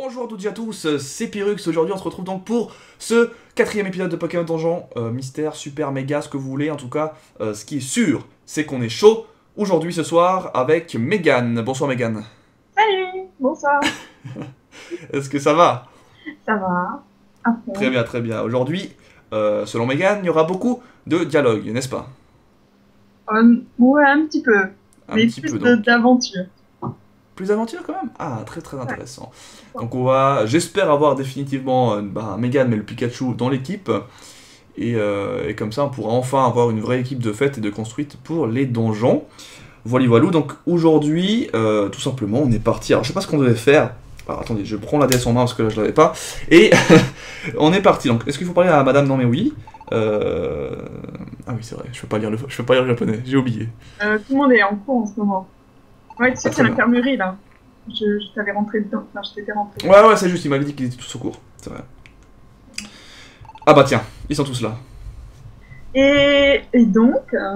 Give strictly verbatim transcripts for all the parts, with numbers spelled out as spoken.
Bonjour à toutes et à tous, c'est Pyrrhux. Aujourd'hui on se retrouve donc pour ce quatrième épisode de Pokémon Donjon, euh, mystère, super, méga, ce que vous voulez. En tout cas, euh, ce qui est sûr, c'est qu'on est chaud aujourd'hui ce soir avec Megan. Bonsoir Megan. Salut, bonsoir. Est-ce que ça va? Ça va? À fond. Très bien, très bien. Aujourd'hui, euh, selon Megan, il y aura beaucoup de dialogue, n'est-ce pas? Euh, ouais, un petit peu. Un Mais petit plus peu de- donc. d'aventure. Plus d'aventure quand même? Ah, très très Ouais. intéressant. Donc on va, j'espère avoir définitivement euh, bah, Megan mais le Pikachu dans l'équipe. Et, euh, et comme ça on pourra enfin avoir une vraie équipe de fête et de construite pour les donjons. Voilà, voilà. Donc aujourd'hui, euh, tout simplement, on est parti. Alors je sais pas ce qu'on devait faire. Alors attendez, je prends la D S en main parce que là je l'avais pas. Et on est parti. Donc est-ce qu'il faut parler à Madame? Non mais oui. Euh... Ah oui c'est vrai, je peux pas lire le, je peux pas lire le japonais, j'ai oublié. Euh, tout le monde est en cours en ce moment. Ouais, tu sais, Ah, c'est très bien. l'infirmerie là. Je, je t'avais rentré dedans. Enfin, je t'étais rentré. Ouais ouais c'est juste, il m'avait dit qu'ils étaient tous au cours. C'est vrai. Ah bah tiens, ils sont tous là. Et, et donc. euh,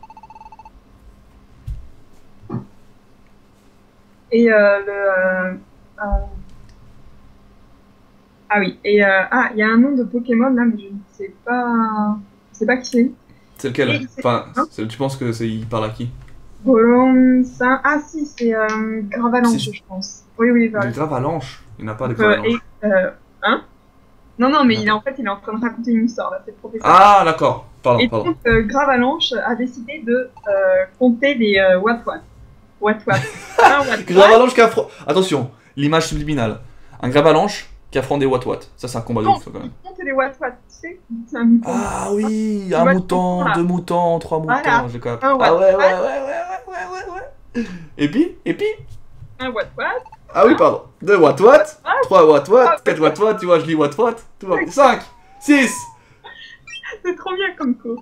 Et euh, le. euh, euh, Ah oui, et euh, ah, il y a un nom de Pokémon là, mais je ne sais pas. Je sais pas qui c'est. C'est lequel? Et c'est- Enfin, hein c'est- tu penses que c'est il parle à qui? Bolonsa. Ah si, c'est euh, Gravalanche, Si- je pense. Oui, oui, voilà. Des Gravalanches? Il n'y en a pas des Euh, Gravalanches. et, euh, hein? Non, non, mais il est, Attends. en fait, il est en train de raconter une histoire, là, c'est le professeur. Ah d'accord, pardon, Et pardon. donc, euh, Gravalanche a décidé de euh, compter les euh, Watt-Watt. Watt-Watt. Un Watt-Watt. Gravalanche qui affronte... Attention, l'image subliminale. Un Gravalanche qui affronte des Watt-Watt. Ça c'est un combat de Non, ouf quand même. il compte les Watt-Watt, tu sais? C'est un mouton. Ah oui, un Watt- mouton, voilà. deux moutons, trois moutons, Voilà. j'ai capté. Un Ah ouais, ouais, ouais, Watt-Watt. ouais, ouais, ouais, ouais, ouais. Et puis, et puis... Un Watt-Watt. Ah oui, pardon. Deux Watt-Watt, Watt-Watt. trois Watt-Watt, Ah, quatre Watt-Watt, tu vois, je lis Watt-Watt, tout va bien. cinq, six. C'est trop bien comme coup.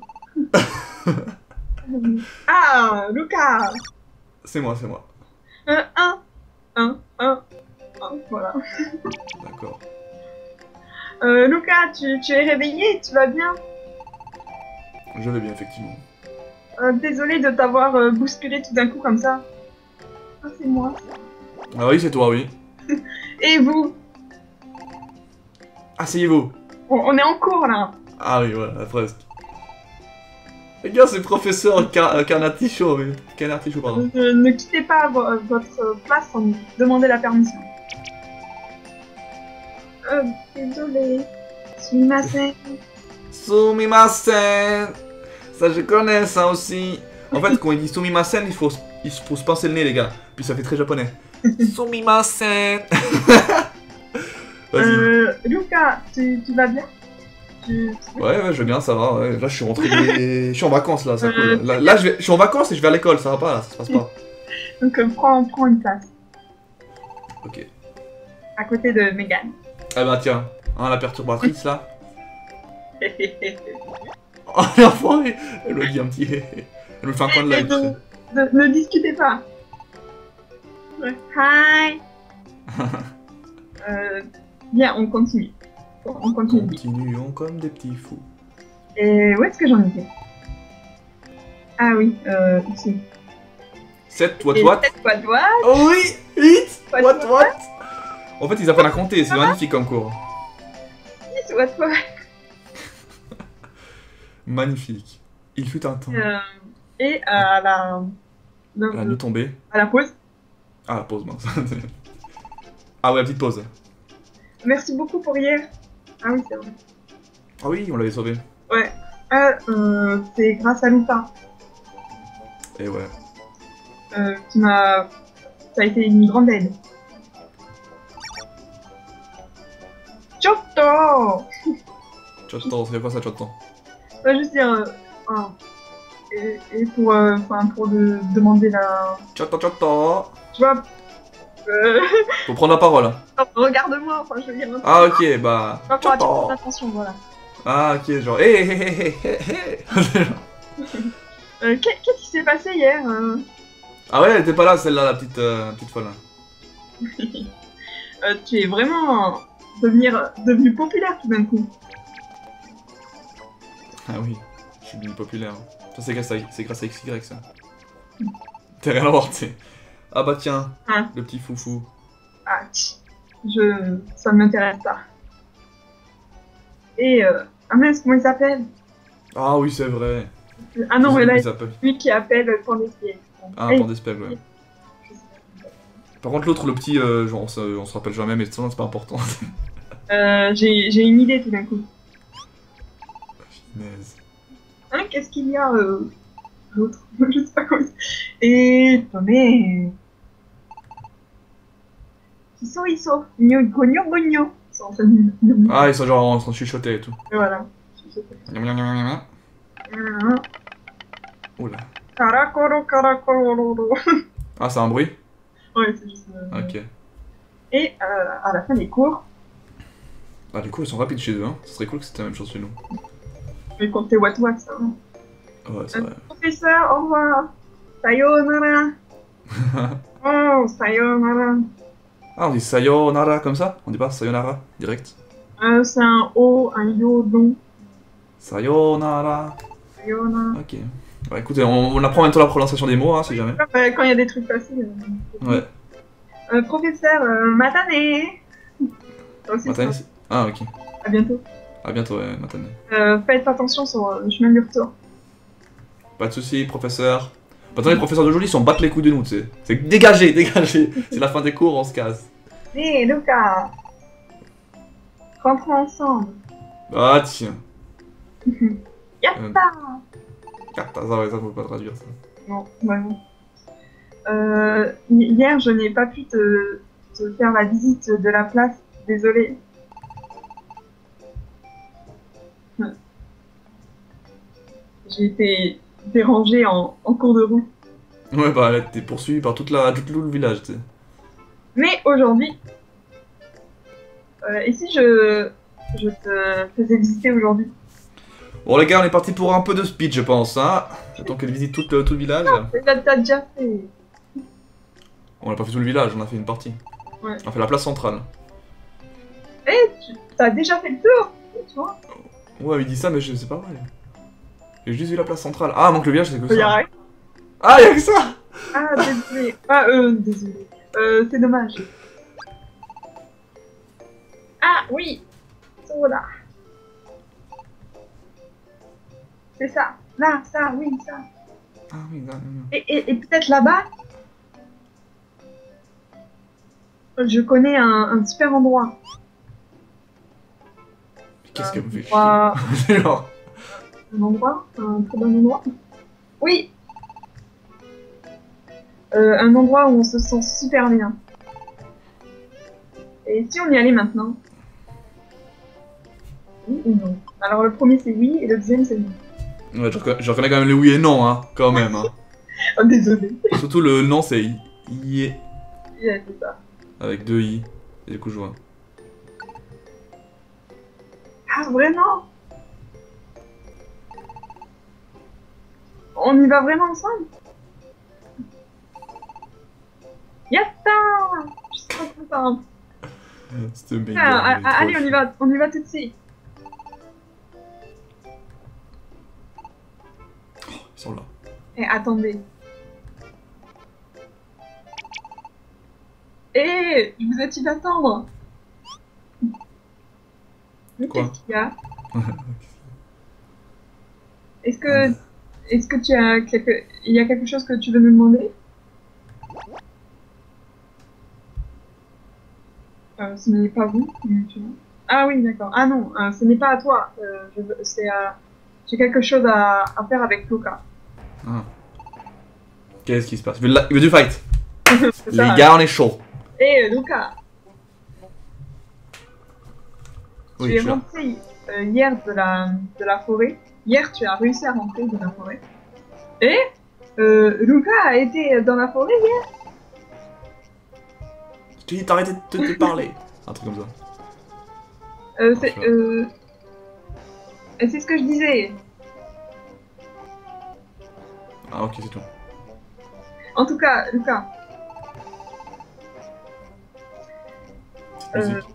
Ah, Lucas. C'est moi, c'est moi. Euh, un, un, un, un, voilà. D'accord. Euh, Lucas, tu, tu es réveillé, tu vas bien? Je vais bien, effectivement. Euh, désolé de t'avoir euh, bousculé tout d'un coup comme ça. Ah, c'est moi. Ah oui, c'est toi, oui. Et vous? Asseyez-vous. on, on est en cours là. Ah oui, voilà, presque. Les gars, c'est professeur Car Carnaticho, oui. Carnaticho, pardon. Ne, ne quittez pas vo- votre place sans nous demander la permission. Euh, désolé. Sumimasen. Sumimasen. Ça, je connais ça aussi. En fait, quand il dit Sumimasen, il faut, il faut se pincer le nez, les gars. Puis ça fait très japonais. Sumimasen. Vas-y. Euh, Lucas, tu, tu vas bien? Tu... Ouais, ouais, je vais bien, ça va. Ouais. Là, je suis rentré. des- Je suis en vacances, là, ça Euh, cool. Là, là, je, vais... je suis en vacances et je vais à l'école, ça va pas, là, ça se passe pas. Donc euh, prends, prends une place Ok. à côté de Megan. Ah bah, tiens, hein, la perturbatrice, là. Oh, l'enfant, elle me dit un petit. Elle me fait un coin de Et l'œil. donc, ne, ne discutez pas. Ouais. Hi. euh, bien, on continue. On continue. Continuons comme des petits fous. Et où est-ce que j'en étais? Ah oui, euh, ici. sept what Et what? sept Watt Watt. Oh oui! huit What what what? En fait, ils apprennent à compter, c'est magnifique comme cours. dix Watt Watt. Magnifique. Il fut un temps. Euh, et à la, le- La nuit tombée. à la pause. Ah, la pause, mince. Ah ouais, la petite pause. Merci beaucoup pour hier. Ah oui, c'est vrai. Ah oui, on l'avait sauvé. Ouais. Ah, euh, c'est grâce à Lupa. Et ouais. Euh, qui m'a... Ça a été une grande aide. Chotto. Chotto, c'est quoi ça, Chotto? Ça veut juste dire... euh, ah. Et, et pour, euh, enfin, pour le, demander la... Chotto, Chotto. Tu vois... Euh, Faut prendre la parole. regarde-moi, enfin je veux dire... Ah ok, bah... Pas pour attirer ton Chotto. attention, voilà. Ah ok, genre... Hé hé hé hé hé. Euh, qu'est- Qu'est-ce qui s'est passé hier euh Ah ouais, elle était pas là, celle-là, la petite, euh, petite folle. Là. Euh, Tu es vraiment devenir, devenu populaire tout d'un coup. Ah oui, je suis devenu populaire. Ça c'est grâce à, c'est grâce à X Y ça. T'as rien à voir, tu sais. Ah bah tiens, Hein le petit foufou. Ah, tch. je, ça ne m'intéresse pas. Et, euh, ah mince, comment il s'appelle? Ah oui, c'est vrai. Ah non, Je sais mais plus là, comment il s'appelle. lui qui appelle Pandépied. Ah, un Pandespel, ouais. Par contre, l'autre, le petit, euh, genre, on se, on se rappelle jamais, mais ça, c'est pas important. Euh, j'ai j'ai une idée tout d'un coup. Finesse. Hein, qu'est-ce qu'il y a euh, l'autre? Je sais pas comment. Et mais ils sont ils sont gno gno gno. Ils sont en train de- Ah, ils sont genre en train de chuchoter et tout. Et voilà. Miam, miam, miam, miam, miam. Oula. Caracoro caracoro. Ah, c'est un bruit? Ouais, c'est juste. euh, Ok. Et euh, à la fin des cours, Ah, du coup, ils sont rapides chez eux, hein. Ce serait cool que c'était la même chose chez nous. je vais compter what what ça. Ouais, c'est Euh, vrai. Professeur, au revoir. Sayonara. Oh, sayonara. Ah, on dit sayonara comme ça? On dit pas sayonara, direct? Euh, c'est un O, un yo, long. Sayonara. Sayonara. Ok. Ouais, écoutez, on, on apprend bientôt la prononciation des mots, hein, si jamais. Euh, Quand il y a des trucs faciles. euh, Ouais. Euh, professeur, euh, matane. Ça aussi, Matane, ça. c'est- Ah, ok. À bientôt. À bientôt, ouais, Matane. Euh, faites attention sur euh, le chemin du retour. Pas de soucis, professeur. Maintenant, les professeurs d'aujourd'hui, ils s'en battent les couilles de nous, tu sais. C'est dégagé, dégagé. C'est la fin des cours, on se casse. Hé, Lucas. Rentrons ensemble. Ah, tiens. Yatta. Ah, ça, ouais, ça, faut pas traduire, ça. Non, vraiment. Euh, hi- hier, je n'ai pas pu te, te faire la visite de la place. Désolée. Ouais. J'ai été dérangée en, en cours de route. Ouais, bah, là, t'es poursuivi par toute la, toute le village, tu sais. Mais aujourd'hui, euh, et si je, je te faisais visiter aujourd'hui? Bon, les gars, on est parti pour un peu de speed, je pense, hein. J'attends qu'elle visite tout, le- tout le village. T'as t'as déjà fait. On a pas fait tout le village, on a fait une partie. Ouais. On a fait la place centrale. Eh, tu t'as déjà fait le tour, tu vois? Ouais, il dit ça, mais je sais pas vrai. J'ai juste vu la place centrale. Ah, manque le village, c'est que Faut y ça. arriver. Ah, y'a que ça. Ah, désolé. Ah, euh, désolé. Euh, c'est dommage. Ah, oui. Voilà. C'est ça. Là, ça, oui, ça. Ah oui, non, non, non. Et, et, et peut-être là-bas, je connais un, un super endroit. Mais qu'est-ce qu'elle me fait chier. Endroit- C'est genre... Un endroit, un très bon endroit. Oui. Euh, un endroit où on se sent super bien. Et si on y allait maintenant? Oui ou non? Alors le premier c'est oui et le deuxième c'est non. Ouais, je, reconnais, je reconnais quand même le oui et non, hein, quand même. Hein. Oh désolé. Surtout le non, c'est i, i Yeah, c'est ça. avec deux i. Et du coup, je vois. Ah vraiment? On y va vraiment ensemble? Yatta! Je suis trop contente. C'était méga. Ah, mais ah, trop allez, on y chou. va, on y va tout de suite. Ils sont là. Eh, attendez. Eh, je vous ai-tu d'attendre? Quoi? Qu'est-ce qu'il y a? Est-ce que, est-ce que tu as quelque, il y a quelque chose que tu veux nous demander? Euh, ce n'est pas vous, mais tu vois. Ah oui, d'accord. Ah non, euh, ce n'est pas à toi. Euh, je veux- c'est à, j'ai quelque chose à, à faire avec Luca. Ah. Qu'est-ce qui se passe? Il veut, de la- il veut du fight. C'est Les ça. gars, on est chaud. Eh, Luca, Oui, tu je es suis là. rentré euh, hier de la, de la forêt. Hier, tu as réussi à rentrer de la forêt. Et euh, Luca a été dans la forêt hier. Je t'ai dit d'arrêter de te, te parler. Un truc comme ça. Euh, c'est, Ah, je euh, et c'est ce que je disais. Ah, ok, c'est tout. En tout cas, Luca, euh, Musique.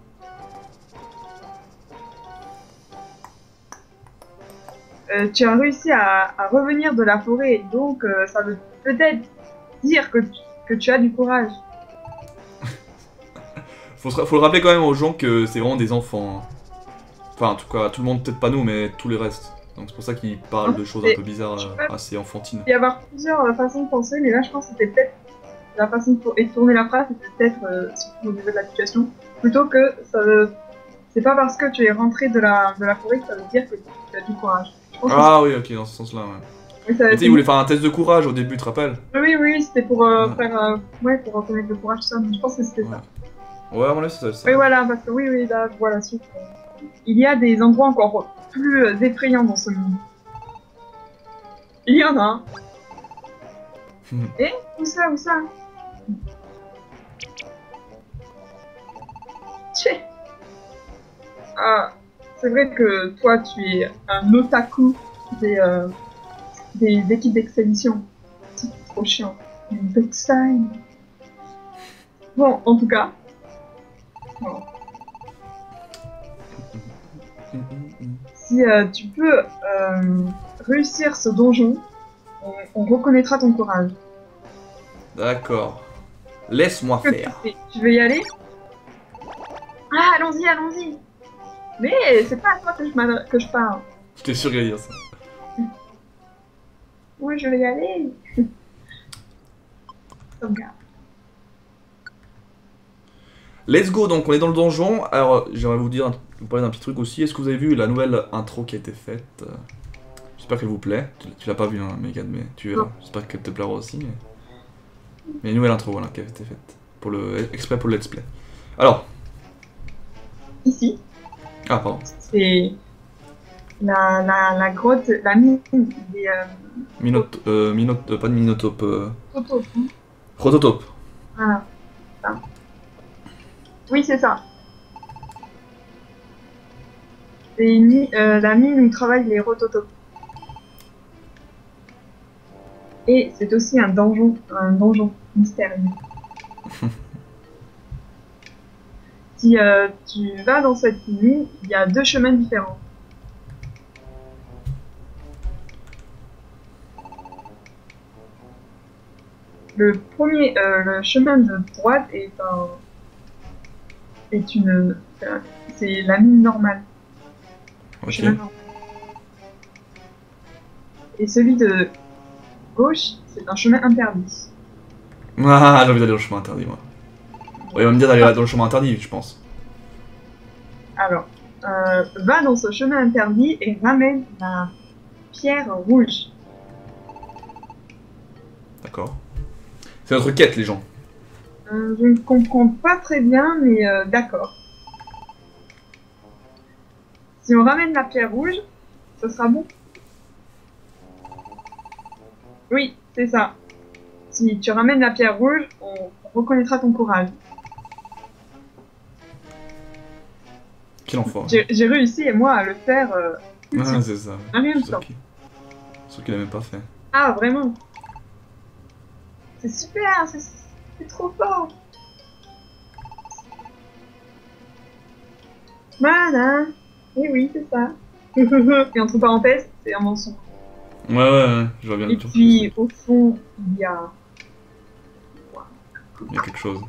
euh, tu as réussi à, à revenir de la forêt, donc euh, ça veut peut-être dire que tu, que tu as du courage. Faut, se- faut le rappeler quand même aux gens que c'est vraiment des enfants. Hein. Enfin, en tout cas, tout le monde, peut-être pas nous, mais tous les restes. Donc c'est pour ça qu'ils parlent de choses un peu bizarres, euh, assez enfantines. Il peut y avoir plusieurs euh, façons de penser, mais là, je pense que c'était peut-être la façon de tour- et de tourner la phrase, c'était peut-être euh, surtout au niveau de la situation, plutôt que ça, c'est pas parce que tu es rentré de la, de la forêt que ça veut dire que tu as du courage. Je pense que Ah oui, ok, dans ce sens-là, ouais. c'est- ça- Mais tu sais, c'est- ils voulaient faire un test de courage au début, tu te rappelles? Oui, oui, c'était pour euh, Ouais. faire, euh, ouais, pour reconnaître le courage, tout ça. Mais je pense que c'était Ouais. ça. Ouais, à mon avis, c'est ça. c'est Oui, ça. voilà, parce que oui, oui, là, voilà, suite. euh, Il y a des endroits encore plus euh, effrayants dans ce monde. Il y en a un. Eh, où ça, où ça? Tchè. Ah, c'est vrai que toi, tu es un otaku des, euh, des équipes d'expédition. C'est trop chiant. Une Bextime. Bon, en tout cas. Bon. Si euh, tu peux euh, réussir ce donjon, on, on reconnaîtra ton courage. D'accord. Laisse-moi Que tu faire. fais Tu veux y aller? Ah, allons-y, allons-y. Mais c'est pas à toi que je, m'adre- que je parle. J'étais sûr qu'il allait dire ça. Oui, je vais y aller. Sauvegarde. Let's go, donc on est dans le donjon. Alors, j'aimerais vous dire, vous parler d'un petit truc aussi. Est-ce que vous avez vu la nouvelle intro qui a été faite? euh, J'espère qu'elle vous plaît. Tu, tu l'as pas vue, hein, Megan, mais tu verras. Non. J'espère qu'elle te plaira aussi. Mais... mais une nouvelle intro, voilà, qui a été faite. Pour le... exprès pour le let's play. Alors. Ici, Ah, pardon. c'est la, la, la grotte, la mine des euh, Minot... Euh, Minot... euh, pas de Minotope. Euh... Toto. Prototope. Voilà. Ça. Oui, c'est ça. C'est une mi- euh, la mine où travaillent les rototopes. Et c'est aussi un donjon, un donjon mystérieux. Si euh, tu vas dans cette mine, il y a deux chemins différents. Le premier, euh, le chemin de droite est un, est une, c'est la mine normale. Le Ok. chemin normal. Et celui de gauche, c'est un chemin interdit. Ah, j'ai envie d'aller dans le chemin interdit, moi. Ouais, il va me dire d'aller dans le chemin interdit, je pense. Alors, euh, va dans ce chemin interdit et ramène la pierre rouge. D'accord. C'est notre quête, les gens. Euh, je ne comprends pas très bien, mais euh, d'accord. Si on ramène la pierre rouge, ce sera bon. Oui, c'est ça. Si tu ramènes la pierre rouge, on reconnaîtra ton courage. Quel enfant. J'ai j'ai réussi, et moi, à le faire euh, tout de Ah, suite. c'est ça. En rien Je de suis sûr temps. qu'il sûr qu'il a même pas fait. Ah, vraiment? C'est super, c'est c'est trop fort. Voilà. Oui, oui, c'est ça. Et entre parenthèses, c'est un mensonge. Ouais, ouais, ouais, je vois bien Et le truc. puis, au fond, il y a... Il y a quelque chose.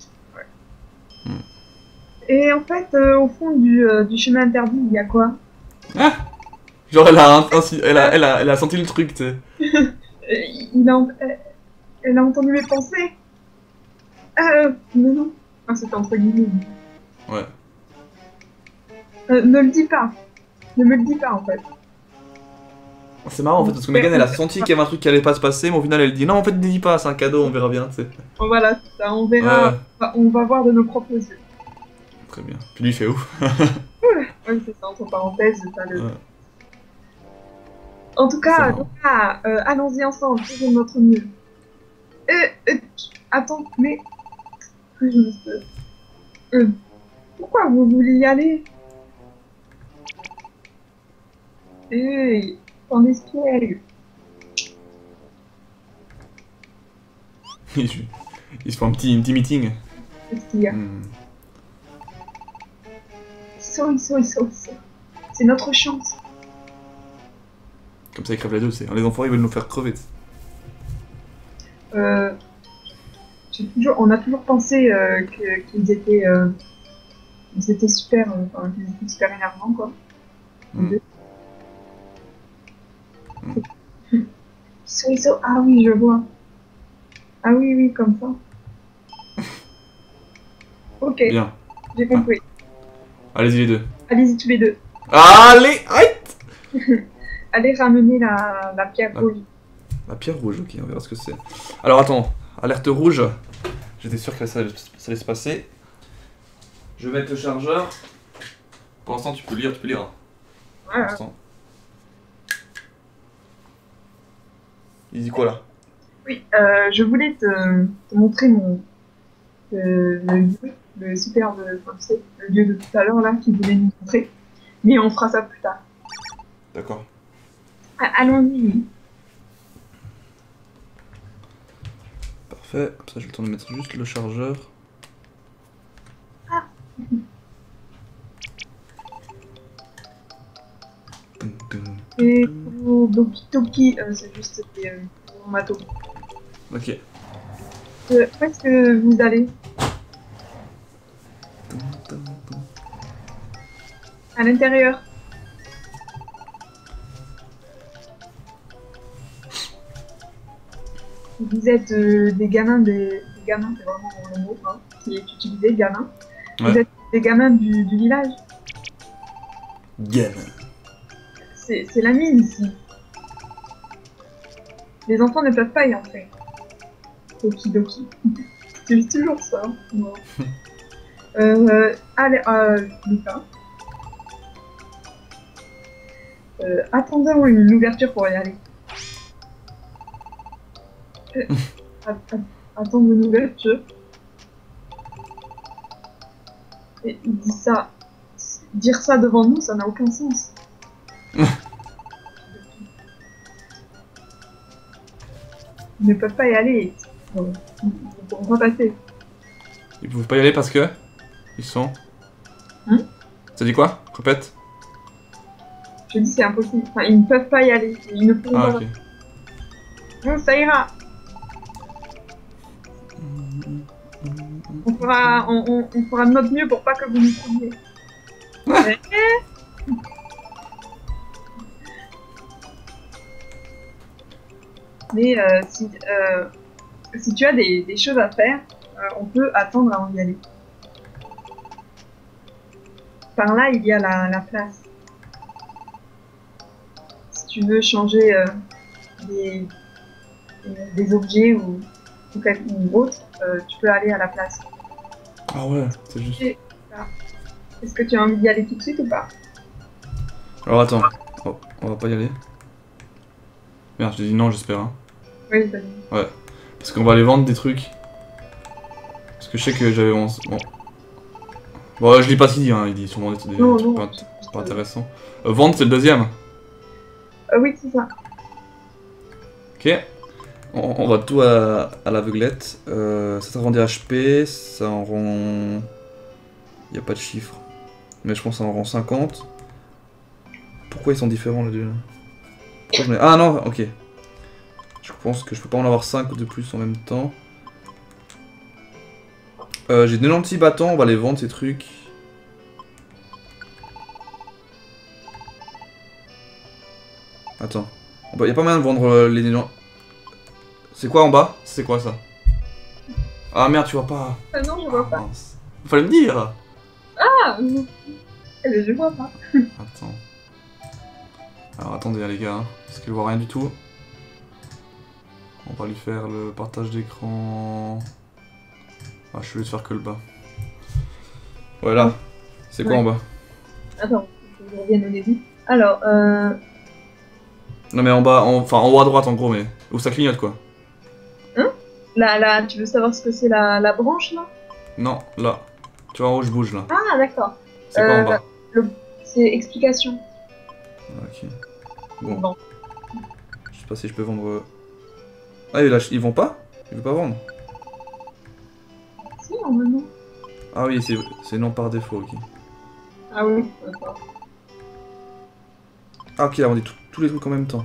Et en fait, euh, au fond du, euh, du chemin interdit, il y a quoi? Ah Genre, elle a, un- ainsi- elle, a, elle, a, elle a senti le truc, tu sais. Euh, il a... euh, Elle a entendu mes pensées. Euh, non, non. Ah, c'était entre guillemets. Ouais. Euh, ne le dis pas. Ne me le dis pas, en fait. C'est marrant en fait, parce que Megan elle a senti qu'il y avait un truc qui allait pas se passer, mais au final elle dit non, en fait, ne dis pas, c'est un cadeau, on verra bien, tu sais. Bon, voilà, c'est ça, on verra. Ouais. On va- On va voir de nos propres yeux. Très bien. Puis lui il fait ouf. Oui, c'est ça, entre parenthèses, t'as le... Ouais. En tout C'est cas, marrant. donc là, euh, allons-y ensemble, faisons de notre mieux. Euh, euh, attends, mais... Euh, euh, pourquoi vous voulez y aller? Hey, t'en espiègle. il, se- il se fait un petit, un petit meeting. Qu'est-ce qu'il y a? Hmm. Ils sont, ils sont, ils sont, ils sont. C'est notre chance. Comme ça ils crèvent les deux, c'est. Les enfants ils veulent nous faire crever, tu sais. Euh, je, toujours, on a toujours pensé euh, que- qu'ils étaient, euh, ils étaient super, euh, enfin, qu'ils étaient super énervants, quoi. Les Mm. deux. Mm. Sowieso, ah oui, je vois. Ah oui, oui, comme ça. Ok, Bien. j'ai Ah. compris. Allez-y les deux. Allez-y tous les deux. Allez, aïe. Allez ramener la, la pierre La, rouge. la pierre rouge, ok, on verra ce que c'est. Alors attends, alerte rouge. J'étais sûr que ça, allait- ça allait se passer. Je vais mettre le chargeur. Pour l'instant, tu peux lire, tu peux lire. hein. Pour Voilà. l'instant. Il dit quoi là? Oui, euh, je voulais te, te montrer mon, euh, le lieu, le superbe, enfin, tu sais, le lieu de tout à l'heure là, qu'il voulait nous montrer. Mais on fera ça plus tard. D'accord. Ah, allons-y. Parfait. Comme ça, j'ai le temps de mettre juste le chargeur. Ah. Tum, tum, Et tum. pour Doki Doki, euh, c'est juste des euh, matos. Ok. Euh, où est-ce que vous allez? Tum, tum, tum. À l'intérieur. Vous êtes euh, des gamins, des, des gamins, c'est vraiment le mot hein, qui est utilisé, gamin. Vous Ouais. êtes des gamins du, du village. Gamin. C'est c'est la mine ici. Les enfants ne peuvent pas y entrer. Doki Doki. Tu dis toujours ça. Hein. Non. euh, allez, euh, Lucas. Euh, attendons une ouverture pour y aller. Euh, att- att- attendre une ouverture. Et il dit ça. Dire ça devant nous, ça n'a aucun sens. Ils ne peuvent pas y aller. Bon, ils ne pourront pas passer. Ils pouvaient pas y aller parce que ils sont. Hein? Ça dit quoi? Répète. Je dis c'est impossible. Enfin, ils ne peuvent pas y aller. Ils ne pourront Ah pas. ok. Bon, ça ira. On fera, on, on, on fera de notre mieux pour pas que vous nous trouviez. Mais- Mais euh, si, euh, si tu as des, des choses à faire, euh, on peut attendre avant d'y aller. Par là, il y a la, la place. Si tu veux changer euh, des, des, des objets ou, ou, quelque- ou autre, euh, tu peux aller à la place. Ah ouais, c'est juste. Et, voilà. Est-ce que tu as envie d'y aller tout de suite ou pas? Alors attends. Oh, on va pas y aller. Merde, j'ai dit non, j'espère. Hein. Oui, vas-y. Ouais. Parce qu'on va aller vendre des trucs. Parce que je sais que j'avais onze. Bon. Bon, je lis pas ce qu'il dit, hein. Il dit sûrement des, des Non, trucs non. pas, pas intéressants. Euh, vendre, c'est le deuxième. Euh, oui, c'est ça. Ok. On, on va tout à, à l'aveuglette. Euh, ça, ça rend des H P. Ça en rend. Il a pas de chiffre. Mais je pense que ça en rend cinquante. Pourquoi ils sont différents les deux là? Pourquoi j'en ai. Ah non, ok. Je pense que je peux pas en avoir cinq de plus en même temps. Euh, j'ai quatre-vingt-dix bâtons, on va les vendre ces trucs. Attends. Il y a pas moyen de vendre euh, les néant- C'est quoi en bas? C'est quoi ça? Ah merde, tu vois pas. Ah non, je vois Ah, pas. mince. Fallait me dire. Ah, non. Eh ben, je vois pas. Attends. Alors attendez les gars, hein, parce qu'il voit rien du tout. On va lui faire le partage d'écran. Ah, je vais te faire que le bas. Voilà. C'est quoi Ouais. en bas? Attends, faut que je revienne au début. Alors, euh, Non mais en bas, en- enfin en haut à droite en gros, mais où ça clignote quoi. là, là, tu veux savoir ce que c'est la, la branche, là? Non, là. Tu vois en haut je bouge là. Ah, d'accord. C'est quoi en Euh, bas? le- C'est explication. Ok. Bon, Bon. je sais pas si je peux vendre. euh. Ah, ils, lâchent- ils vont pas? Ils veulent pas vendre? Si, normalement. Ah oui, c'est c'est non par défaut, ok. Ah oui, d'accord. Ah ok, là on dit tout- tous les trucs en même temps.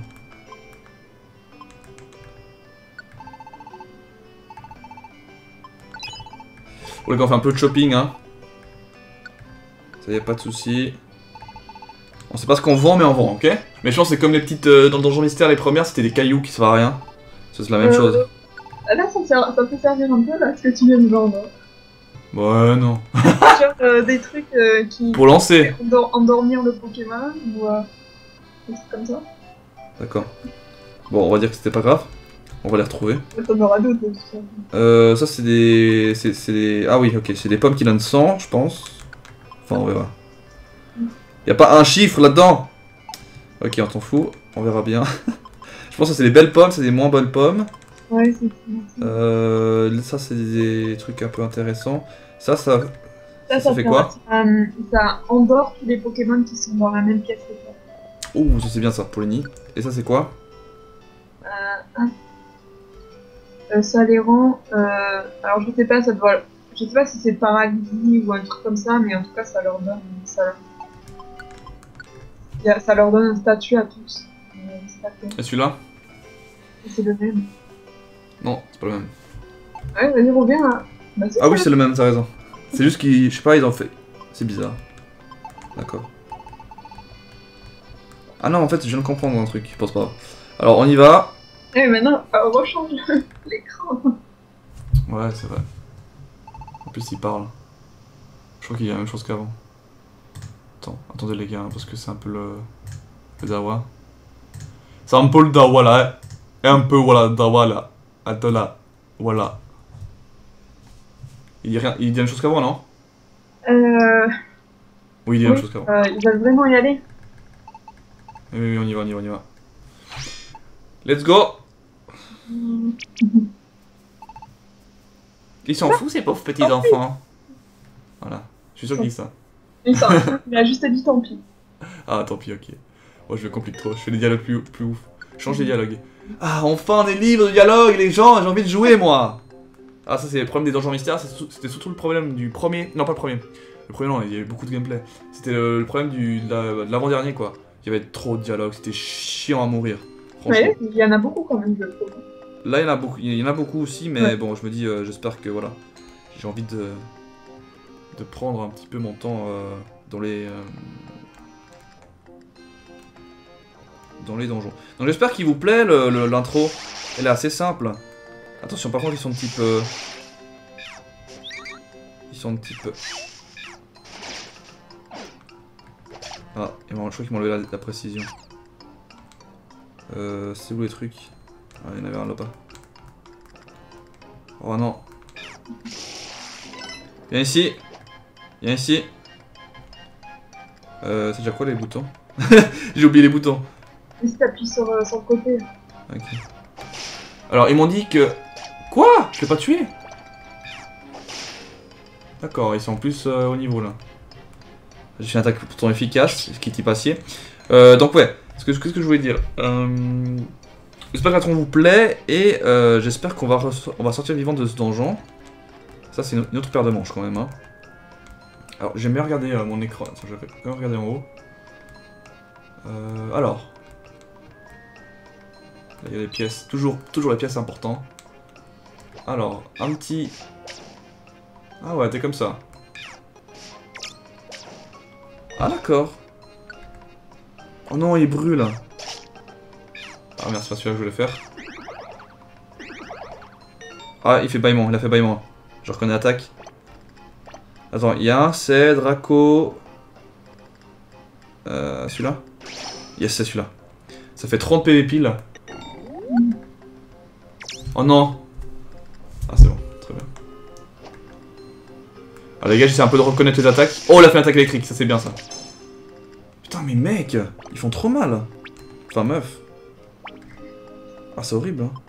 Pour les gars, on fait un peu de shopping, hein. Ça y a pas de soucis. On sait pas ce qu'on vend, mais on vend, ok? Mais je pense que c'est comme les petites... Euh, dans le Donjon Mystère, les premières, c'était des cailloux qui servent à rien. Ça, c'est la même euh, chose. Là, ça, sert, ça peut servir un peu, là, ce que tu viens de vendre. Ouais, non. Genre euh, des trucs euh, qui... Pour lancer. Endor endormir le Pokémon, ou... Euh, des trucs comme ça. D'accord. Bon, on va dire que c'était pas grave. On va les retrouver. T'en auras d'autres, ça. Euh, ça, c'est des... c'est des... Ah oui, ok. C'est des pommes qui donnent cent, je pense. Enfin, on verra. Y'a pas un chiffre là-dedans. Ok, on s'en fout. On verra bien. Je pense que c'est des belles pommes, c'est des moins bonnes pommes. Ouais, c'est euh, ça, c'est des trucs un peu intéressants. Ça, ça... Ça, ça, ça fait quoi? ça, euh, ça endort tous les Pokémon qui sont dans la même pièce que toi. Ouh, ça c'est bien ça, pour les nids. Et ça, c'est quoi? euh, euh, Ça les rend... Euh, alors, je sais pas, ça doit... Je sais pas si c'est paralysie ou un truc comme ça, mais en tout cas, ça leur donne... Ça, ça leur donne un statut à tous. Et celui-là? C'est le même. Non, c'est pas le même. Ouais, vas-y, reviens là. Bah, ah oui, c'est le même, t'as raison. C'est juste qu'ils... Je sais pas, ils ont fait... C'est bizarre. D'accord. Ah non, en fait, je viens de comprendre un truc, je pense pas. Alors, on y va. Eh, mais maintenant, euh, rechange l'écran. Ouais, c'est vrai. En plus, il parle. Je crois qu'il y a la même chose qu'avant. Attends, attendez les gars, parce que c'est un peu le... Le dawa. C'est un peu le dawa là, hein. Et un peu, voilà, dawa là. Attends là. Voilà. Il dit rien, il dit la même chose qu'avant, non? Euh... Oui, il dit la oui, même chose qu'avant. Euh, ils veulent vraiment y aller. Oui, oui, on y va, on y va, on y va. Let's go. Mmh. Ils s'en foutent, ces pauvres petits enfants. Voilà. Je suis sûr qu'ils ça. Il s'en fout, il a juste dit tant pis. Ah, tant pis, ok. Moi, je me complique trop. Je fais des dialogues plus, plus ouf. Change les dialogues. Ah, enfin des livres de dialogue, les gens, j'ai envie de jouer, moi. Ah, ça, c'est le problème des Donjons Mystères. C'était surtout le problème du premier. Non, pas le premier. Le premier, non, il y avait beaucoup de gameplay. C'était le, le problème du, de l'avant-dernier, quoi. Il y avait trop de dialogues, c'était chiant à mourir. Ouais, il y en a beaucoup quand même, je trouve. Là, il y en a beaucoup, il y en a beaucoup aussi, mais ouais. Bon, je me dis, euh, j'espère que voilà. J'ai envie de, de prendre un petit peu mon temps euh, dans les. Euh, dans les donjons. Donc j'espère qu'il vous plaît l'intro. Elle est assez simple. Attention, par contre, ils sont un petit peu. Ils sont un petit peu. Ah, je crois qu'ils m'ont enlevé la, la précision. Euh, c'est où les trucs? Ah, il y en avait un là-bas. Oh non. Viens ici. Viens ici. Euh, c'est déjà quoi les boutons? J'ai oublié les boutons. Et si t'appuies sur, euh, sur le côté. Ok. Alors, ils m'ont dit que... Quoi? Je l'ai pas tué? D'accord, ils sont plus euh, au niveau là. J'ai fait une attaque pourtant efficace, ce qui est type acier. Euh, donc ouais, ce que, ce que je voulais dire. Euh, j'espère que la tronc vous plaît et euh, j'espère qu'on va, on va sortir vivant de ce donjon. Ça c'est une, une autre paire de manches quand même. Hein. Alors j'aime bien regarder euh, mon écran. Attends, je vais quand même regarder en haut. Euh, alors. Là il y a les pièces. Toujours, toujours les pièces importantes. Alors, un petit... Ah ouais, t'es comme ça. Ah d'accord. Oh non, il brûle. Ah merde, c'est pas celui-là que je voulais faire. Ah, il fait bâillement, il a fait bâillement. Je reconnais l'attaque. Attends, il y a un, c'est Draco... Euh, celui-là? Yes, c'est celui-là. Ça fait trente P V pile. Oh non. Ah c'est bon, très bien. Alors les gars, j'essaie un peu de reconnaître les attaques. Oh, il a fait une attaque électrique, ça c'est bien ça. Putain, mais mec, ils font trop mal. Enfin, meuf. Ah, c'est horrible. Hein.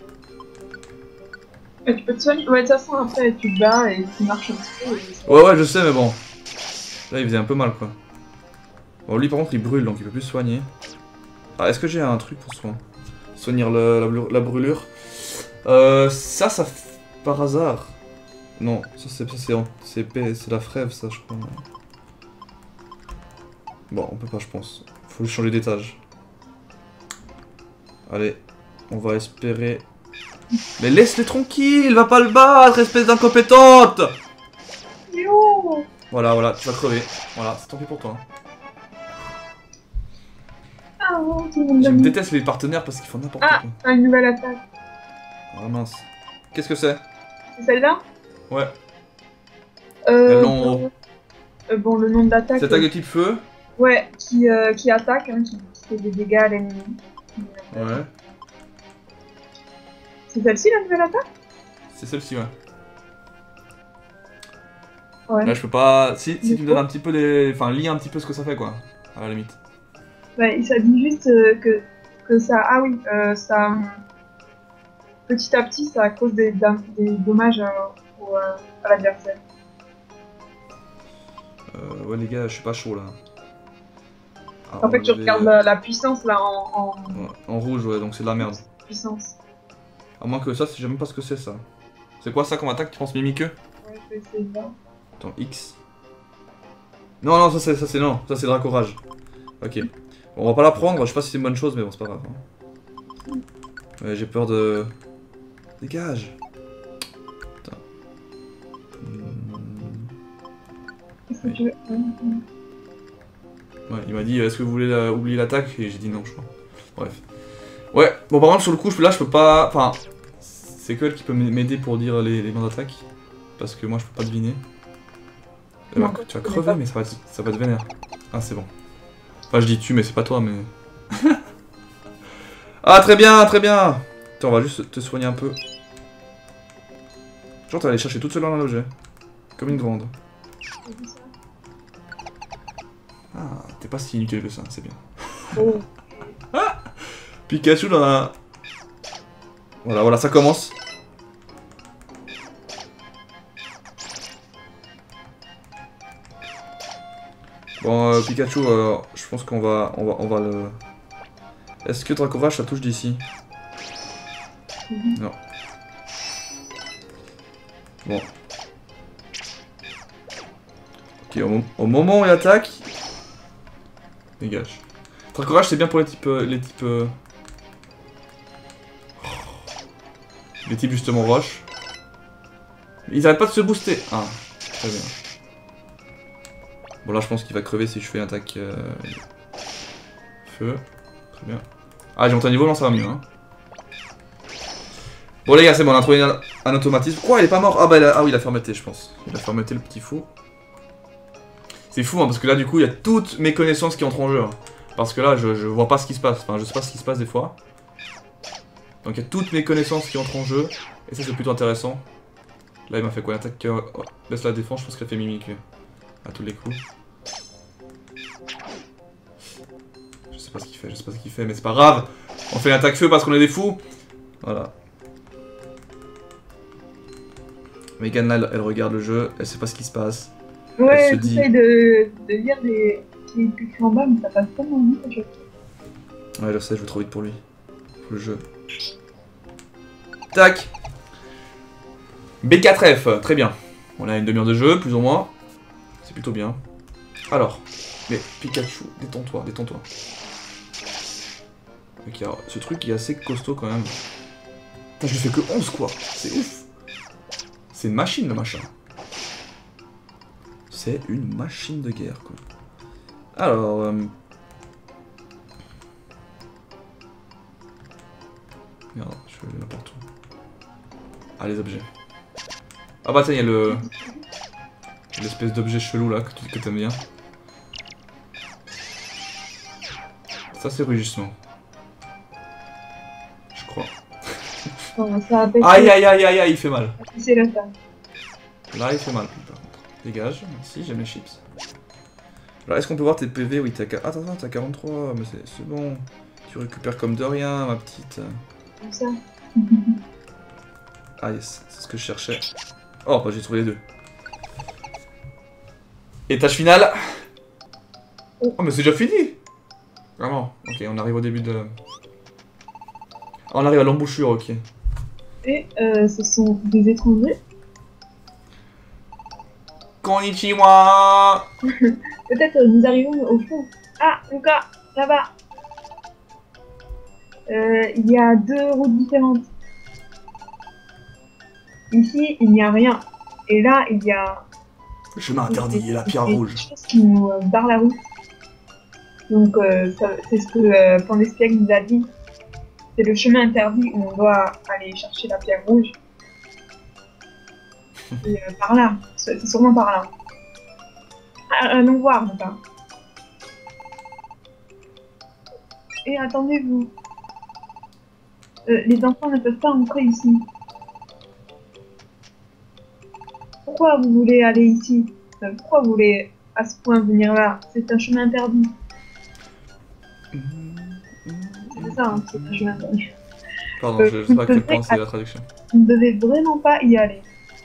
Et tu peux te soigner. Ouais, de toute façon, après, tu te bats et tu marches un petit peu. Et... Ouais, ouais, je sais, mais bon. Là, il faisait un peu mal, quoi. Bon, lui, par contre, il brûle, donc il peut plus soigner. Ah, est-ce que j'ai un truc pour soin soigner le, la, la brûlure? Euh, ça, ça... Par hasard. Non, ça, c'est c'est la frève, ça, je crois. Bon, on peut pas, je pense. Faut changer d'étage. Allez, on va espérer... Mais laisse-les tranquilles, va pas le battre, espèce d'incompétente! Voilà, voilà, tu vas crever. Voilà, c'est tant pis pour toi. Ah, oh, tout le monde Je donne- déteste les partenaires parce qu'ils font n'importe Ah, quoi. une nouvelle attaque. Ah mince. Qu'est-ce que c'est? C'est celle-là? Ouais. Euh, Le nom en haut. euh, bon, le nom de l'attaque. C'est attaque euh, de type feu. Ouais, qui, euh, qui attaque, hein, qui, qui fait des dégâts à l'ennemi. Ouais. C'est celle-ci la nouvelle attaque? C'est celle-ci, ouais. Ouais. Là, je peux pas. Si, si Mais tu me donnes quoi un petit peu les. Enfin, lis un petit peu ce que ça fait, quoi. À la limite. Ouais, ça dit juste euh, que, que ça. Ah oui, euh, ça. Petit à petit, ça cause des, dam- des dommages euh, au, euh, à l'adversaire. Euh, ouais, les gars, je suis pas chaud là. Ah, En fait, tu enlever- regardes la, la puissance là en, en Ouais, en rouge, ouais, donc c'est de la merde. puissance. À moins que ça, je sais même pas ce que c'est ça. C'est quoi ça comme attaque, tu penses Mimiqueux? Ouais, je vais essayer de voir. Attends, X. Non, non, ça c'est ça c'est non, ça c'est Dracorage. Ok. Bon, on va pas la prendre, je sais pas si c'est une bonne chose, mais bon, c'est pas grave. hein. Ouais, j'ai peur de. Dégage. Putain. Hmm. Qu'est-ce que tu veux Ouais, ouais. Ouais, il m'a dit est-ce que vous voulez la- oublier l'attaque et j'ai dit non, je crois. Bref. Ouais, bon, par contre, sur le coup, je- là, je peux pas. Enfin, c'est que elle qui peut m'aider pour dire les, les noms d'attaque. Parce que moi, je peux pas deviner. Elle va- Non, tu vas je connais crever, pas. mais ça va, être, ça va te vénère. Ah, c'est bon. Enfin, je dis tu, mais c'est pas toi, mais. Ah, très bien, très bien. Attends, on va juste te soigner un peu. Genre, t'es allé chercher toute seule dans l'objet. Comme une grande. J'ai vu ça. Ah, t'es pas si inutile que ça, c'est bien. Oh. Pikachu dans la... Voilà, voilà, ça commence. Bon, euh, Pikachu, euh, je pense qu'on va, on va, on va le... Est-ce que Dracorage, ça touche d'ici? Mhm. Non. Bon. Ok, au, mo- au moment où il attaque... Dégage. Dracorage, c'est bien pour les types... euh, les types... euh, Les types justement roche. Ils arrêtent pas de se booster. Ah, très bien. Bon là je pense qu'il va crever si je fais une attaque euh... feu. Très bien. Ah j'ai monté un niveau, non ça va mieux hein. Bon les gars c'est bon, on a trouvé un, un automatisme. Quoi il est pas mort? Ah bah il a... ah oui il a fermeté je pense. Il a fermeté le petit fou. C'est fou hein, parce que là du coup il y a toutes mes connaissances qui entrent en jeu. Hein. Parce que là je, je vois pas ce qui se passe. Enfin je sais pas ce qui se passe des fois. Donc il y a toutes mes connaissances qui entrent en jeu. Et ça c'est plutôt intéressant. Là il m'a fait quoi? Une attaque euh, oh, baisse la défense, je pense qu'il a fait mimiquer. À tous les coups. Je sais pas ce qu'il fait, je sais pas ce qu'il fait, mais c'est pas grave. On fait l'attaque feu parce qu'on est des fous. Voilà. Megan là, elle, elle regarde le jeu, elle sait pas ce qui se passe. Ouais, Elle se dit- j'essaie de, de lire des qui est écrit en bas, mais ça passe tellement vite à chaque fois. Ouais, je sais, je vais trop vite pour lui. Pour le jeu. Tac. B quatre F, très bien. On a une demi-heure de jeu, plus ou moins. C'est plutôt bien. Alors, mais Pikachu, détends-toi, détends-toi. Ok, alors, ce truc est assez costaud quand même. Putain, je lui fais que onze quoi, c'est ouf. C'est une machine le machin. C'est une machine de guerre quoi. Alors... Euh... Merde, je vais n'importe où. Ah, les objets. Ah bah tiens, il y a le... l'espèce d'objet chelou là que tu que t'aimes bien. Ça c'est rugissement. Je crois. Bon, ça a baissé, Aïe aïe aïe aïe aïe, il fait mal. c'est la fin. Là il fait mal par contre. Dégage, merci, j'aime les chips. Alors est-ce qu'on peut voir tes P V? Oui, t'as... Attends, attends, t'as quarante-trois, mais c'est bon. Tu récupères comme de rien, ma petite. Comme ça. Ah yes, c'est ce que je cherchais. Oh, bah j'ai trouvé les deux. Étage final. Oh, mais c'est déjà fini. Vraiment. Ok, on arrive au début de... Ah, on arrive à l'embouchure, ok. Et euh, ce sont des étrangers. Konnichiwa. Peut-être euh, nous arrivons au fond. Ah, Lucas, là-bas. Euh, il y a deux routes différentes. Ici, il n'y a rien. Et là, il y a... Le chemin interdit et la pierre des rouge. choses qui nous euh, barrent la route. Donc, euh, ça- c'est ce que euh, Pandespiègle nous a dit. C'est le chemin interdit où on doit aller chercher la pierre rouge. Et euh, par là. C'est c'est sûrement par là. Ah, allons voir, là-bas. Et attendez-vous. Euh, les enfants ne peuvent pas entrer ici. Pourquoi vous voulez aller ici? Euh, Pourquoi vous voulez à ce point venir là? C'est un chemin interdit. C'est ça, hein, c'est un chemin interdit. Pardon, Euh, je, je sais vous pas à quel devez point c'est aller- la traduction. Vous ne devez vraiment pas y aller.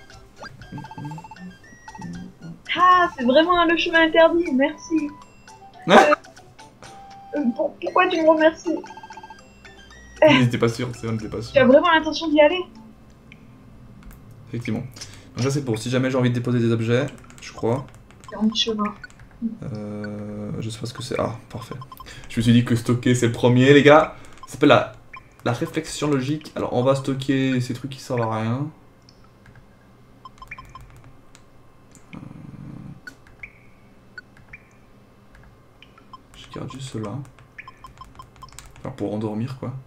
Ah, c'est vraiment le chemin interdit, merci. Ah Euh, pour- pourquoi tu me remercies? Il n'était pas sûr, c'est on n'était pas Tu as sûr. vraiment l'intention d'y aller? Effectivement. Donc ça c'est pour si jamais j'ai envie de déposer des objets, je crois. C'est en chemin. Euh, je sais pas ce que c'est. Ah, parfait. Je me suis dit que stocker c'est le premier, les gars. Ça s'appelle la, la réflexion logique. Alors on va stocker ces trucs qui servent à rien. Euh, Je garde juste cela. Enfin, pour endormir quoi.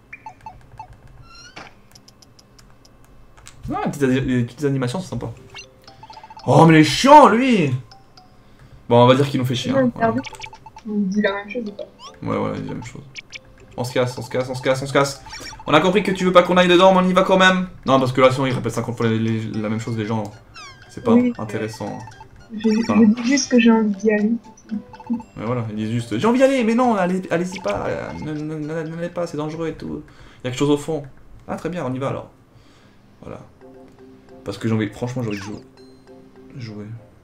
Ah, les petites, les petites animations, c'est sympa. Oh, mais les chiants, lui! Bon, on va dire qu'il nous fait chier. Chemin Hein. interdit. On dit la même chose ou pas? Ouais, voilà, il dit la même chose. On se casse, on se casse, on se casse, on se casse. On a compris que tu veux pas qu'on aille dedans, mais on y va quand même. Non, parce que là, sinon, ils répètent cinquante fois les- les- la même chose, les gens. C'est pas Oui, intéressant. Je, Ah. je dis juste que j'ai envie d'y aller. Mais voilà, ils disent juste j'ai envie d'y aller, mais non, allez- allez-y pas, euh, ne- ne- ne- n'allez pas, c'est dangereux et tout. Il y a quelque chose au fond. Ah, très bien, on y va alors. Voilà. Parce que j'ai envie, franchement, j'ai envie de jouer. Jouer.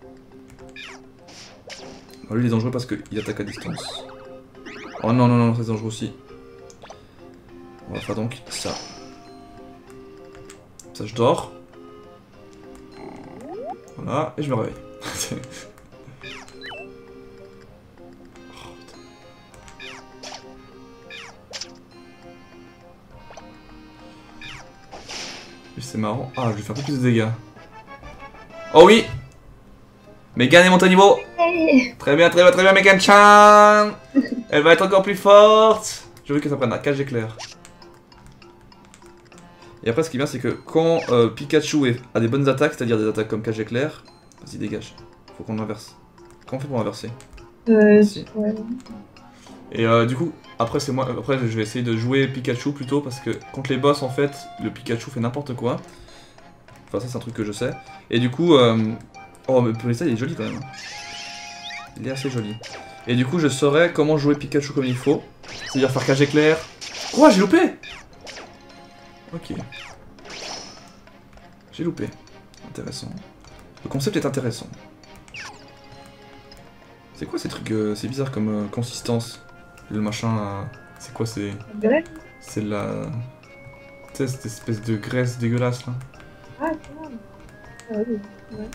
Oh, lui, il est dangereux parce qu'il attaque à distance. Oh non, non, non, c'est dangereux aussi. On va faire donc ça. Ça, je dors. Voilà, et je me réveille. Oh, putain. Et c'est marrant. Ah, je vais faire un peu plus de dégâts. Oh oui! Megan est montée au niveau! Hey. Très bien, très bien, très bien, Megan-chan! Elle va être encore plus forte! Je veux que ça prenne la cage éclair. Et après, ce qui est bien, c'est que quand euh, Pikachu est- a des bonnes attaques, c'est-à-dire des attaques comme cage éclair, vas-y, dégage. Faut qu'on inverse. Comment on fait pour inverser? Euh, Merci. ouais. Et euh, du coup, après, c'est moi. Après, je vais essayer de jouer Pikachu plutôt parce que contre les boss, en fait, le Pikachu fait n'importe quoi. Enfin, ça, c'est un truc que je sais. Et du coup, euh... oh, mais pour ça, il est joli quand même. Il est assez joli. Et du coup, je saurais comment jouer Pikachu comme il faut. C'est-à-dire faire cage éclair. Quoi, j'ai loupé? Ok. J'ai loupé. Intéressant. Le concept est intéressant. C'est quoi ces trucs euh, c'est bizarre comme euh, consistance. Le machin. euh, C'est quoi? C'est. On dirait. C'est la. Tu sais, cette espèce de graisse dégueulasse là. Ah, c'est vrai. Ah, oui. Ouais.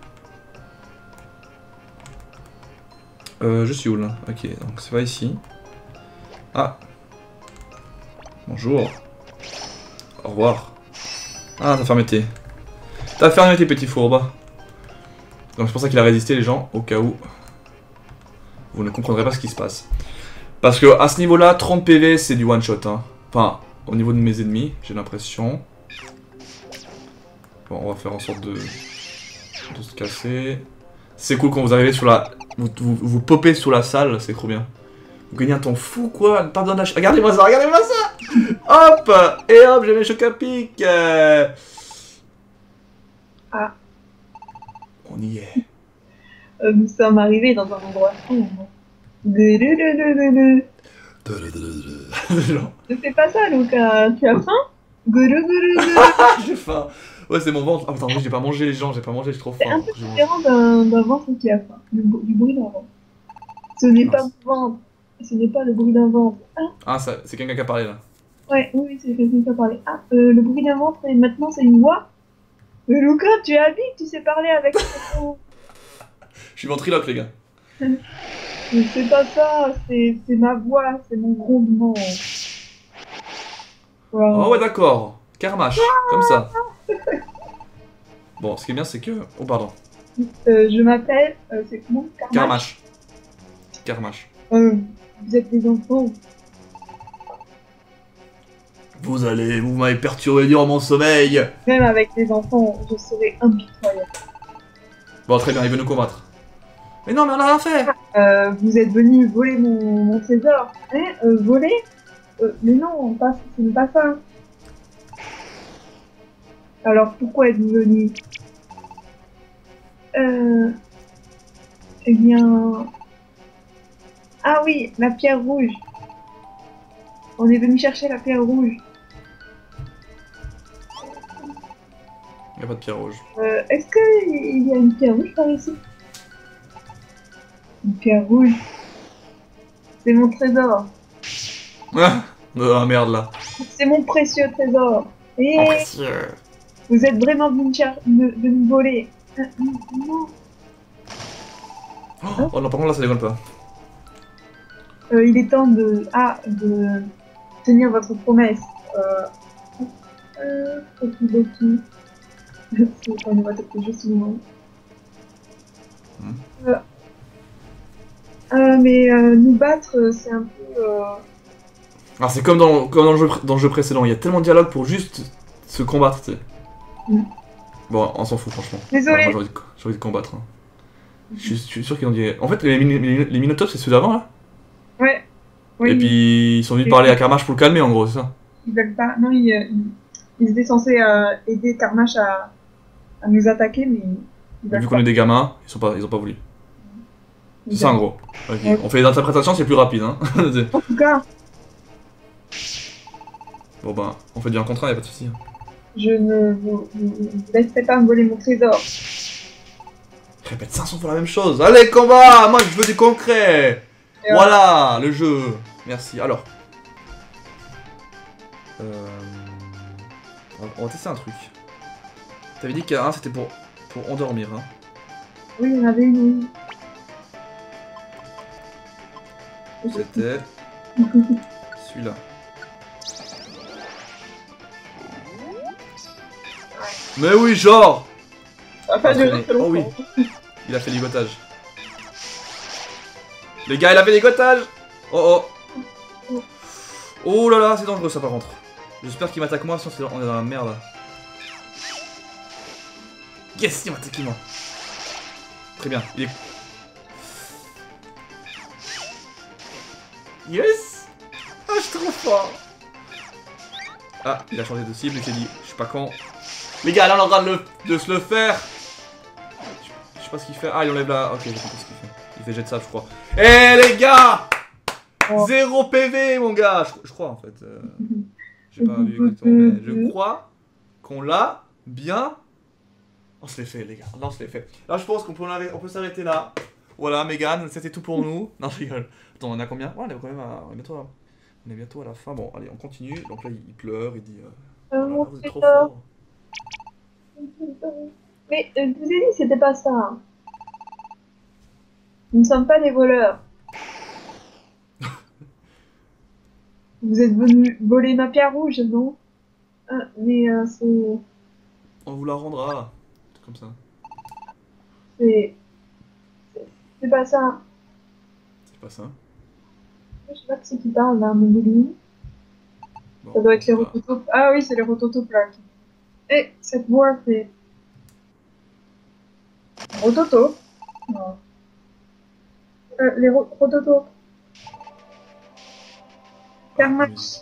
Euh, je suis où là? Ok, donc ça va ici. Ah. Bonjour. Au revoir. Ah, t'as fermé tes. T'as fermé tes petits fourbes. Donc c'est pour ça qu'il a résisté les gens, au cas où. Vous ne comprendrez pas ce qui se passe. Parce que à ce niveau-là, trente P V c'est du one shot. Hein. Enfin, au niveau de mes ennemis, j'ai l'impression. Bon, on va faire en sorte de, de se casser. C'est cool quand vous arrivez sur la... Vous, vous, vous popez sur la salle, c'est trop bien. Vous gagnez un temps fou quoi, pas besoin d'acheter... Regardez-moi ça, regardez-moi ça. Hop. Et hop, j'ai mes chocs à pic. euh. Ah. On y est. Euh, nous sommes arrivés dans un endroit sombre. Gouloulouloulou. Genre, Ne fais pas ça, Lucas. Tu as faim? Gouloulouloulou. ah, j'ai faim. Ouais, c'est mon ventre. Ah, attends, j'ai pas mangé les gens, j'ai pas mangé, j'ai trop C'est un faim. peu J'ai mangé. différent d'un d'un ventre qui a faim. Du, br- du bruit d'un ventre. Ce n'est pas Mince. mon ventre. Ce n'est pas le bruit d'un ventre. Ah, Ah, ça- c'est quelqu'un qui a parlé là. ouais, oui, oui, c'est quelqu'un qui a parlé. Ah, euh, le bruit d'un ventre et maintenant c'est une voix. Mais Lucas, tu es habile, tu sais parler avec ton... Je suis ventriloque, les gars. Mais c'est pas ça, c'est c'est ma voix, c'est mon grondement. Voilà. Oh ouais, d'accord. Carmache, comme ça. Bon, ce qui est bien, c'est que... Oh, pardon. Euh, je m'appelle... Euh, c'est comment? Karmash. Karmash. Euh, vous êtes des enfants. Vous allez... Vous m'avez perturbé durant mon sommeil. Même avec des enfants, je serai impitoyable. Bon, très bien, il veut nous combattre. Mais non, mais on a rien fait. Euh, vous êtes venu voler mon, mon trésor. Hein? Euh, voler? euh, Mais non, pas, ce n'est pas ça. Alors pourquoi êtes-vous venu? Euh... Eh bien... Ah oui, la pierre rouge. On est venu chercher la pierre rouge. Il n'y a pas de pierre rouge. Euh, Est-ce qu'il y a une pierre rouge par ici? Une pierre rouge. C'est mon trésor. Ah, ah merde là. C'est mon précieux trésor. Et Oh, précieux. vous êtes vraiment venu me, cher- me, me voler. Euh, non. Oh, oh non, par contre là ça déconne pas. Euh, il est temps de, ah, de tenir votre promesse. Euh, euh, okidoki. On va taper juste une moment. Hmm. Euh, euh, mais euh, nous battre, euh, c'est un peu... Euh... Alors c'est comme, dans, comme dans, le jeu, pré- dans le jeu précédent, il y a tellement de dialogue pour juste se combattre, tu sais. Mm. Bon, on s'en fout franchement. Désolé. Ouais, moi j'ai envie, de- j'ai envie de combattre. Hein. Je, suis, je suis sûr qu'ils ont dit... En fait, les, mini- les, les Minotaures, c'est ceux d'avant là. Ouais. Oui, Et puis ils sont venus parler à Karmash pour le calmer en gros, c'est ça. Ils veulent pas. Non, ils, ils, ils étaient censés euh, aider Karmash à, à nous attaquer, mais ils Mais veulent vu pas. qu'on est des gamins, ils, sont pas, ils ont pas voulu. C'est Ils ça en veulent- gros. Ok. Ouais. On fait les interprétations, c'est plus rapide. Hein. En tout cas, Bon ben, on fait du un contre un, y'a pas de soucis. je ne vous, vous, vous laisserai pas me voler mon trésor. Répète cinq cents fois la même chose. Allez, combat! Moi, je veux du concret! Et Voilà, le jeu. Merci. Alors. Euh... On va- on va tester un truc. T'avais dit qu'un c'était pour, pour endormir, hein. Oui, il y en avait une. Oui. C'était celui-là. Mais oui, genre! Ça va pas durer Entraîné. très Oh oui, longtemps. il a fait ligotage. Les gars, il a fait ligotage! Oh oh! Oh là là, c'est dangereux ça par contre. J'espère qu'il m'attaque moi, sinon c'est- on est dans la merde. Yes, il m'a attaqué moi. Très bien, il est... Yes! Ah, je suis trop fort! Ah, il a changé de cible, il s'est dit, je suis pas con. Les gars, là on est en train de, le- de se le faire! Je, je sais pas ce qu'il fait. Ah, il enlève la... Ok, j'ai compris ce qu'il fait. Il fait jet de sable, je crois. Eh les gars! Oh. Zéro P V, mon gars! Je, je crois en fait. Euh, J'ai pas vu exactement, mais je crois qu'on l'a bien. On se l'est fait, les gars. Là, on se l'est fait. Là, je pense qu'on peut, l'arrêter- on peut s'arrêter là. Voilà, Mégane, c'était tout pour nous. Non, je rigole. Attends, on a combien? Ouais, on est quand même à... on est bientôt à... on est bientôt à la fin. Bon, allez, on continue. Donc là, il pleure, il dit. Euh... Euh, Voilà, mon vous êtes trop trésor. fort. Mais euh, je vous ai dit, c'était pas ça. Nous ne sommes pas des voleurs. Vous êtes venus voler ma pierre rouge, non? Ah, mais euh, c'est... On vous la rendra. C'est comme ça. C'est... c'est- C'est pas ça. C'est pas ça. Je sais pas qui c'est qui parle, là, mon boulot. Bon, Ça doit être les on va- rototopes. Ah oui, c'est les rototopes, là. Eh, cette voix, c'est... Rototo? Non. Euh, les ro rototopes. Ah, la Karmash. musique.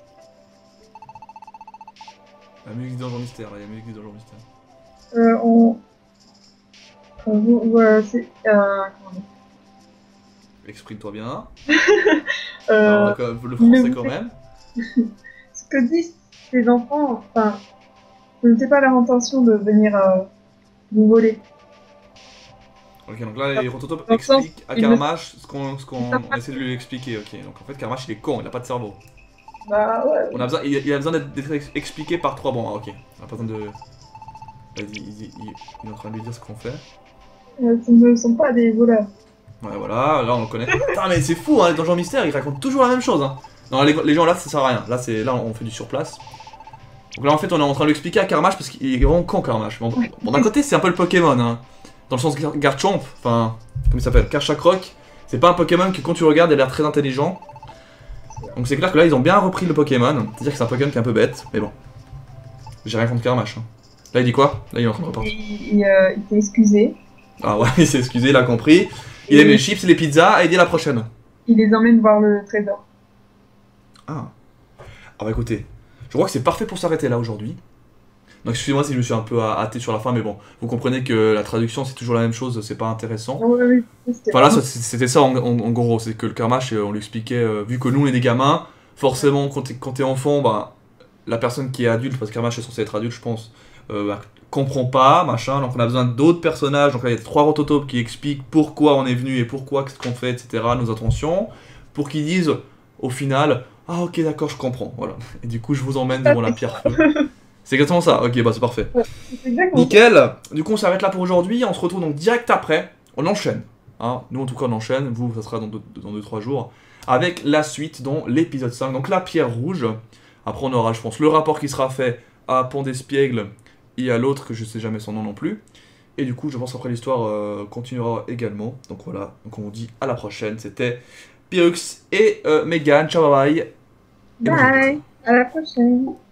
La musique du Donjon Mystère, là, il y a la musique du Donjon Mystère. Euh, on... on vous- ouais, c'est... Euh... comment dire Exprime-toi bien. Euh, Alors, on a quand même le français le- quand même. ce que disent ces enfants, enfin... Ce n'était pas leur intention de venir euh, vous voler. Ok, donc là, les rototopes Dans le sens, expliquent à il Karmash ce qu'on ce qu'on Ils savent pas. on essaie de lui expliquer. Ok, donc en fait, Karmash il est con, il a pas de cerveau. Bah ouais. On a besoin, il, il a besoin d'être d'être ex- expliqué par trois. Bon, ah, ok. On a pas besoin de. Vas-y, il, il- il- il est en train de lui dire ce qu'on fait. Euh, ce ne sont pas des voleurs. Ouais, voilà, là on le connaît. Putain, mais c'est fou, hein, les donjons mystères, ils racontent toujours la même chose. Hein. Non, les, les gens là, ça sert à rien. Là, c'est là, on fait du surplace. Donc là, en fait, on est en train de lui expliquer à Karmash parce qu'il est vraiment con, Karmash. Bon, bon d'un côté, c'est un peu le Pokémon. Hein. dans le sens Gar- Garchomp, enfin, comment il s'appelle, Karchakrok, c'est pas un Pokémon que quand tu regardes, il a l'air très intelligent. Donc c'est clair que là, ils ont bien repris le Pokémon. C'est-à-dire que c'est un Pokémon qui est un peu bête, mais bon. J'ai rien contre Karmash. Hein. Là, il dit quoi? Là, il est en train de repartir. Il, il, euh, il s'est excusé. Ah ouais, il s'est excusé, il a compris. Il aime les chips et les pizzas, et il dit à la prochaine. Il les emmène voir le trésor. Ah. Ah bah écoutez, je crois que c'est parfait pour s'arrêter là aujourd'hui. Donc excusez-moi si je me suis un peu hâté sur la fin, mais bon, vous comprenez que la traduction c'est toujours la même chose, c'est pas intéressant. Oui, oui, oui. Voilà, ça, c'était ça en, en- en gros, c'est que le Karmash, on lui expliquait, euh, vu que nous on est des gamins, forcément quand t'es quand t'es enfant, bah, la personne qui est adulte, parce que Karmash est censé être adulte je pense, euh, bah, comprend pas, machin, donc on a besoin d'autres personnages, donc là il y a trois rototopes qui expliquent pourquoi on est venu et pourquoi, qu'est-ce qu'on fait, et cetera, nos intentions, pour qu'ils disent au final, ah ok d'accord je comprends, voilà. Et du coup je vous emmène devant la pierre feu. C'est exactement ça, ok bah c'est parfait. Ouais, c'est exactement Nickel, du coup on s'arrête là pour aujourd'hui, on se retrouve donc direct après, on enchaîne. Hein, nous en tout cas on enchaîne, vous ça sera dans deux trois jours, avec la suite dans l'épisode cinq, donc la pierre rouge. Après on aura je pense le rapport qui sera fait à Pont d'Espiègle et à l'autre que je sais jamais son nom non plus. Et du coup je pense après l'histoire euh, continuera également. Donc voilà, donc on vous dit à la prochaine, c'était Pirux et euh, Megan, ciao bye bye. Et Bye, à la prochaine.